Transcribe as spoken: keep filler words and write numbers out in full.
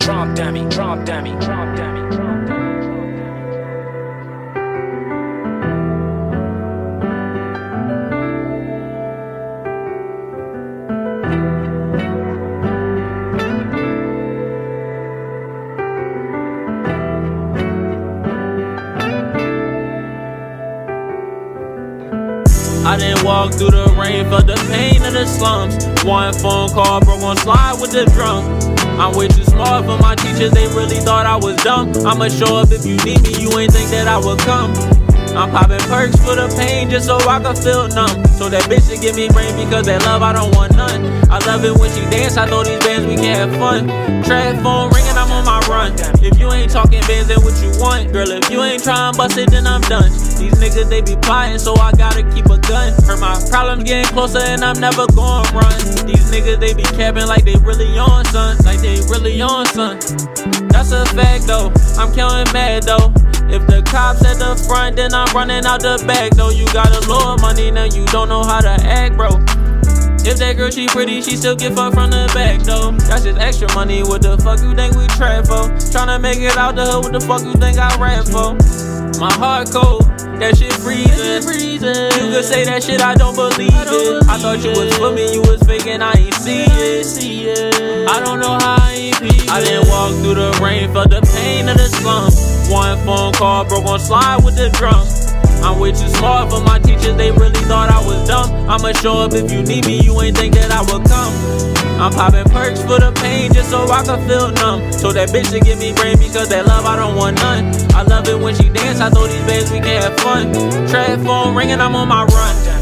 Trump dummy, Trump dummy, Trump dummy, Trump dummy. I didn't walk through the rain, felt the pain of the slums. One phone call, bro, gon' slide with the drum. I'm way too smart for my teachers, they really thought I was dumb. I'ma show up if you need me, you ain't think that I would come. I'm popping perks for the pain just so I can feel numb. So that bitch should give me brain because that love I don't want none. I love it when she dance, I know these bands we can have fun. Trap phone ringing, I'm on my run. If you ain't talking bands, then what you want? Girl, if you ain't trying bust it, then I'm done. These niggas, they be plotting, so I gotta keep a gun. Heard my problems getting closer and I'm never gonna run. These niggas, they be capping like they really on, son. Like they really on, son. That's a fact, though. I'm killing mad, though. If the cops at the front, then I'm running out the back, though. You got a little money, now you don't know how to act, bro. If that girl, she pretty, she still get fucked from the back, though. That's just extra money, what the fuck you think we trap for? Tryna make it out the hood, what the fuck you think I rap for? My heart cold, that shit freezing. You could say that shit, I don't believe it. I thought you was for me, you was faking, I ain't see it. I don't know how I ain't peep. I didn't walk through the rain, felt the pain of the slum. One phone call, bro, gon' slide with the drum. I'm way too smart for my teachers, they really thought I was dumb. I'ma show up if you need me, you ain't think that I would come. I'm popping perks for the pain just so I can feel numb. So that bitch should give me brain because that love I don't want none. I love it when she dance, I know these bands we can have fun. Trap phone ringing, I'm on my run.